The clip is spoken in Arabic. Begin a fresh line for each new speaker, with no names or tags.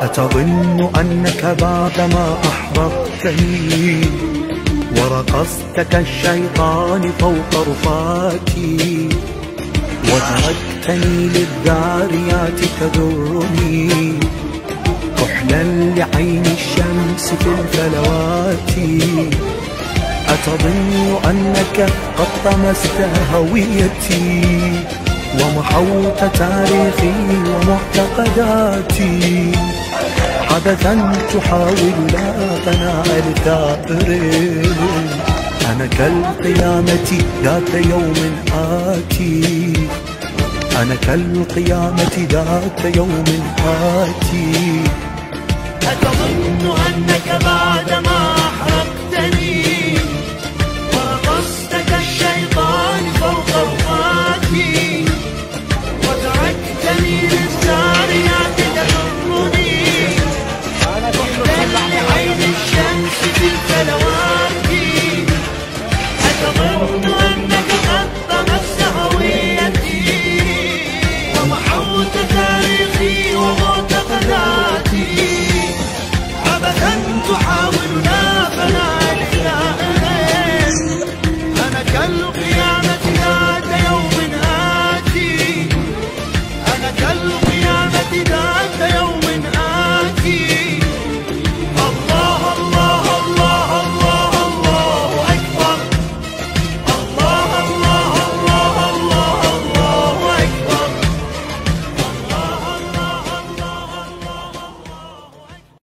أتظن أنك بعدما أحببتني ورقصت كالشيطان فوق رفاتي وتركتني للذاريات تذرني كحلا لعين الشمس في الفلوات، أتظن أنك قد طمست هويتي ومحوت تاريخي ومعتقداتي عبثا تحاول لا تنال ثأر، أنا كالقيامة ذات يوم آتي، أنا كالقيامة ذات يوم آتي.
أتظن أنك بعدما أحرقتني ورقصت كالشيطان فوق رفاتي وتركتني للزاريات تذرني كحلا لعين الشمس في الفلوات، أتظن أنك قد طمست هويتي ومحوت تاريخي ومعتقداتي عبثا تحاول لا فناء لله، أنا كالقيامة